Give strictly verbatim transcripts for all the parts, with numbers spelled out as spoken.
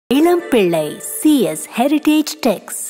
இளம்பிள்ளை CS heritage டெக்ஸ்.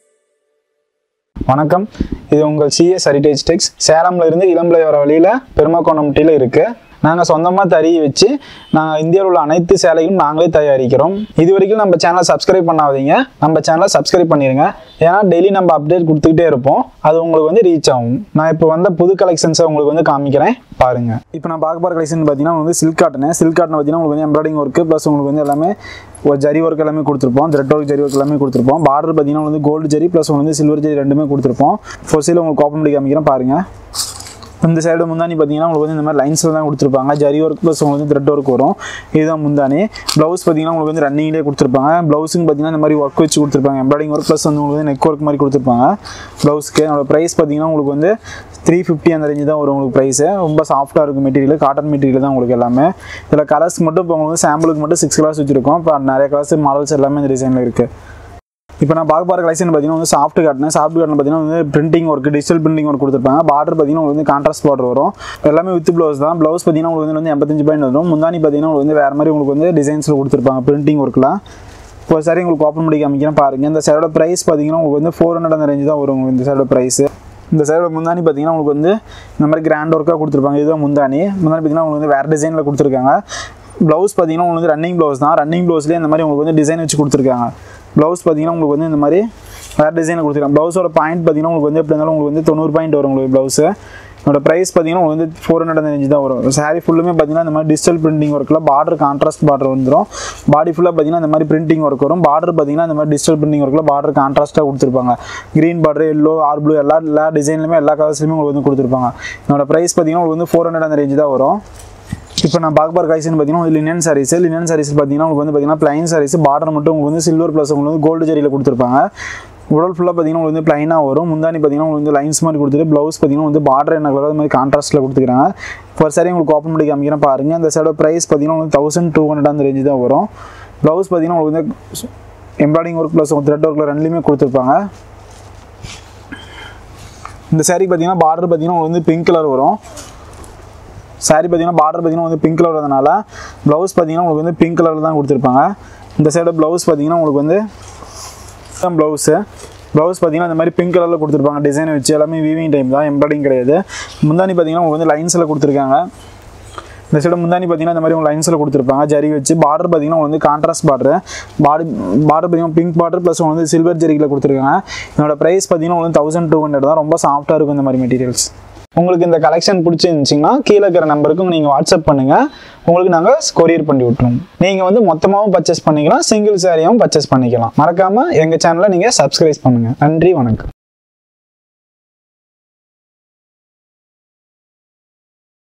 வணக்கம், இது உங்கள் சிஎஸ் ஹெரிடேஜ் டெக்ஸ். சேலம்ல இருந்து இளம்பிள்ளை வர வழியில் பெருமாக்கோணம்பட்டியில் இருக்குது. நாங்கள் சொந்தமாக தறி வச்சு நாங்கள் இந்தியாவில் உள்ள அனைத்து சேலையும் நாங்களே தயாரிக்கிறோம். இது வரைக்கும் நம்ம சேனலை சப்ஸ்கிரைப் பண்ணாதீங்க, நம்ம சேனலை சப்ஸ்கிரைப் பண்ணிடுங்க. ஏன்னா டெய்லி நம்ம அப்டேட் கொடுத்துக்கிட்டே இருப்போம், அது உங்களுக்கு வந்து ரீச் ஆகும். நான் இப்போ வந்த புது கலெக்ஷன்ஸை உங்களுக்கு வந்து காமிக்கிறேன், பாருங்கள். இப்போ நான் பார்க்க போகிற கலெக்ஷன் பார்த்தீங்கன்னா வந்து சில்க் காட்டனு. சில்க் காட்டன் பார்த்தீங்கன்னா உங்களுக்கு வந்து எம்ப்ராய்டிங் ஒர்க்கு ப்ளஸ் உங்களுக்கு வந்து எல்லாமே ஒரு ஜரி ஒர்க் எல்லாமே கொடுத்துருப்போம். த்ரெட் ஒர்க் ஜரி ஒர்க் எல்லாமே கொடுத்துருப்போம். பார்டர் பார்த்தீங்கன்னா வந்து கோல்டு ஜரி ப்ளஸ் வந்து சில்வர் ஜரி ரெண்டுமே கொடுத்துருப்போம். ஃபோர் சைடில் உங்களுக்கு ஓப்பன் பண்ணி காமிக்கிறேன், பாருங்கள். இந்த சைடு முந்தானி பார்த்தீங்கன்னா உங்களுக்கு வந்து இந்த மாதிரி லைன்ஸில் தான் கொடுத்துருப்பாங்க. ஜரி ஒர்க் ப்ளஸ் உங்களுக்கு வந்து த்ரெட் ஒர்க் வரும். இதுதான் முந்தானி. ப்ளவுஸ் பார்த்தீங்கன்னா உங்களுக்கு வந்து ரன்னிங்லேயே கொடுத்துருப்பாங்க. ப்ளவுஸுக்கு பார்த்தீங்கன்னா இந்த மாதிரி ஒர்க் வச்சு கொடுத்துருப்பாங்க. எம்ப்ராய்டிங் ஒர்க் ப்ளஸ் வந்து உங்களுக்கு வந்து நெக் ஒர்க் மாதிரி கொடுத்துருப்பாங்க. ப்ளவுஸ்க்கு என்னோட ப்ரைஸ் பார்த்தீங்கன்னா உங்களுக்கு வந்து த்ரீ ஃபிஃப்டி அந்த ரேஞ்சு தான் வரும் உங்களுக்கு ப்ரைஸு. ரொம்ப சாஃப்ட்டாக இருக்கும் மெட்டீரியல், காட்டன் மெட்டீரியல் தான் உங்களுக்கு எல்லாமே. இதில் கலர்ஸ் மட்டும் இப்போ உங்களுக்கு சாம்பிளுக்கு மட்டும் சிக்ஸ் கலர்ஸ் வச்சுருக்கோம். இப்போ நிறைய கலர்ஸ் மாடல்ஸ் எல்லாமே இந்த டிசைனில் இருக்குது. இப்போ நான் பார்க்க போகிற கலெக்ஷன் பார்த்தீங்கன்னா வந்து சாஃப்ட் காட்டன். சாஃப்ட் காட்டன் பார்த்தீங்கன்னா வந்து printing work, digital printing work கொடுத்துருப்பாங்க. பார்டர் பார்த்தீங்கன்னா உங்களுக்கு வந்து கான்ட்ராஸ்ட் பார்டர் வரும். எல்லாமே வித் ப்ளவுஸ் தான். ப்ளவுஸ் பார்த்தீங்கன்னா உங்களுக்கு வந்து எண்பத்தஞ்சு பாயிண்ட் வரும். முந்தானி பார்த்தீங்கன்னா உங்களுக்கு வந்து வேறு மாதிரி உங்களுக்கு வந்து டிசைன்ஸில் கொடுத்துருப்பாங்க பிரிண்டிங் ஒர்க்கில். இப்போ சரி உங்களுக்கு ஓப்பன் பண்ணி காமிக்கிறேன், பாருங்கள். இந்த சைடோட ப்ரைஸ் பார்த்தீங்கன்னா உங்களுக்கு வந்து ஃபோர் ஹண்ட்ரட் அந்த ரேஞ்சு தான் வரும் இந்த சைடோட ப்ரைஸு. இந்த சைடோட முந்தானி பார்த்தீங்கன்னா உங்களுக்கு வந்து இந்த மாதிரி கிராண்ட் ஒர்க்காக கொடுத்துருப்பாங்க. இதுதான் முந்தானி. முந்தானி பார்த்தீங்கன்னா உங்களுக்கு வந்து வேறு டிசைனில் கொடுத்துருக்காங்க. ப்ளவுஸ் பார்த்தீங்கன்னா உங்களுக்கு வந்து ரன்னிங் ப்ளவுஸ் தான். ரன்னிங் ப்ளவுஸ்லேயே இந்த மாதிரி உங்களுக்கு வந்து டிசைன் வச்சு கொடுத்துருக்காங்க. ப்ளவுஸ் பார்த்தீங்கன்னா உங்களுக்கு வந்து இந்த மாதிரி வேறு டிசைனில் கொடுத்துருக்காங்க. ப்ளவுஸோட பாயிண்ட் பார்த்தீங்கன்னா உங்களுக்கு வந்து எப்படி இருந்தாலும் உங்களுக்கு வந்து தொண்ணூறு பாயிண்ட் வரும் உங்களுக்கு ப்ளவுஸு. என்னோட ப்ரைஸ் பார்த்தீங்கன்னா உங்களுக்கு வந்து ஃபோர் ஹண்ட்ரட் அந்த ரேஞ்சு தான் வரும். சாரீ ஃபுல்லுமே பார்த்தீங்கன்னா இந்த மாதிரி டிஜிட்டல் பிரிண்டிங் ஒர்க்கில் பார்டர் கான்ட்ராஸ்ட் பார்டர் வந்துடும். பாடி ஃபுல்லாக பார்த்தீங்கன்னா இந்த மாதிரி பிரிண்டிங் ஒர்க் வரும். பார்டர் பார்த்தீங்கன்னா இந்த மாதிரி டிஜிட்டல் பிரிண்டிங் ஒர்க்கில் பார்டர் கான்ட்ராஸ்ட்டாக கொடுத்துருப்பாங்க. Green border, yellow, or blue எல்லா எல்லா டிசைன்லையுமே எல்லா கலர்ஸ்லையுமே உங்களுக்கு வந்து கொடுத்துருப்பாங்க. என்னோட ப்ரைஸ் பார்த்தீங்கன்னா உங்களுக்கு வந்து ஃபோர் ஹண்ட்ரட் அந்த ரேஞ்சு தான் வரும். இப்போ நான் பார்க்க போகிற கலெக்ஷன் பார்த்தீங்கன்னா லினன் சாரீஸ். லினன் சாரீஸ் பார்த்தீங்கன்னா உங்களுக்கு வந்து பார்த்தீங்கன்னா பிளைன் சாரீஸ். பார்டர் மட்டும் உங்களுக்கு வந்து சில்வர் ப்ளஸ் உங்களுக்கு வந்து கோல்டு ஜரியில் கொடுத்துருப்பாங்க. உடல் ஃபுல்லாக பார்த்தீங்கன்னா உங்களுக்கு வந்து பிளைனாக வரும். முந்தானி பார்த்தீங்கன்னா உங்களுக்கு வந்து லைன்ஸ் மாதிரி கொடுத்துட்டு ப்ளவுஸ் பார்த்தீங்கன்னா வந்து பார்டர் என்ன கலர் அது மாதிரி கான்ட்ராஸ்ட்டில் கொடுத்துக்கிறாங்க. இப்போ சாரி உங்களுக்கு ஓப்பன் பண்ணி காமிக்கிறேன், பாருங்கள். அந்த சைடோட ப்ரைஸ் பார்த்தீங்கன்னா உங்களுக்கு தௌசண்ட் டூ ஹண்ட்ரட் அந்த ரேஞ்சு தான் வரும். ப்ளவுஸ் பார்த்தீங்கன்னா உங்களுக்கு வந்து எம்ப்ராய்டிங் ஒர்க் ப்ளஸ் த்ரெட் ஒர்க்கில் ரெண்டுலேயுமே கொடுத்துருப்பாங்க. இந்த சாரி பார்த்தீங்கன்னா பார்டர் பார்த்தீங்கன்னா உங்களுக்கு வந்து பிங்க் கலர் வரும். சாரி பார்த்தீங்கன்னா பார்டர் பார்த்தீங்கன்னா வந்து பிங்க் கலர் வரதுனால ப்ளவுஸ் பார்த்தீங்கன்னா உங்களுக்கு வந்து பிங்க் கலரில் தான் கொடுத்துருப்பாங்க. இந்த சைடு ப்ளவுஸ் பார்த்தீங்கன்னா உங்களுக்கு வந்து ப்ளவுஸு ப்ளவுஸ் பார்த்தீங்கன்னா இந்த மாதிரி பிங்க் கலரில் கொடுத்துருப்பாங்க. டிசைன் வச்சு எல்லாமே வீவிங் டைம் தான், எம்ப்ராய்டிங் கிடையாது. முந்தானி பார்த்தீங்கன்னா உங்களுக்கு வந்து லைன்ஸில் கொடுத்துருக்காங்க. இந்த சைடு முந்தானி பார்த்தீங்கன்னா இந்த மாதிரி உங்களுக்கு லைன்ஸில் கொடுத்துருப்பாங்க ஜரி வச்சு. பார்டர் பார்த்தீங்கன்னா உங்களுக்கு வந்து கான்ட்ராஸ்ட் பார்டர். பாடி பார்டர் பார்த்தீங்கன்னா பிங்க் பார்டர் ப்ளஸ் வந்து சில்வர் ஜரிக்கில் கொடுத்துருக்காங்க. என்னோட ப்ரைஸ் பார்த்தீங்கன்னா உங்களுக்கு தௌசண்ட் டூ ஹண்ட்ரட் தான். ரொம்ப சாஃப்ட்டாக இருக்கும் இந்த மாதிரி மெட்டீரியல்ஸ். உங்களுக்கு இந்த கலெக்ஷன் பிடிச்சிருந்துச்சிங்கன்னா கீழே இருக்கிற நம்பருக்கு நீங்கள் வாட்ஸ்அப் பண்ணுங்கள், உங்களுக்கு நாங்கள் கொரியர் பண்ணி விட்டுருவோம். நீங்கள் வந்து மொத்தமாகவும் பர்ச்சேஸ் பண்ணிக்கலாம், சிங்கிள் சாரியாகவும் பர்ச்சேஸ் பண்ணிக்கலாம். மறக்காமல் எங்கள் சேனலை நீங்கள் சப்ஸ்கிரைப் பண்ணுங்கள். நன்றி, வணக்கம்.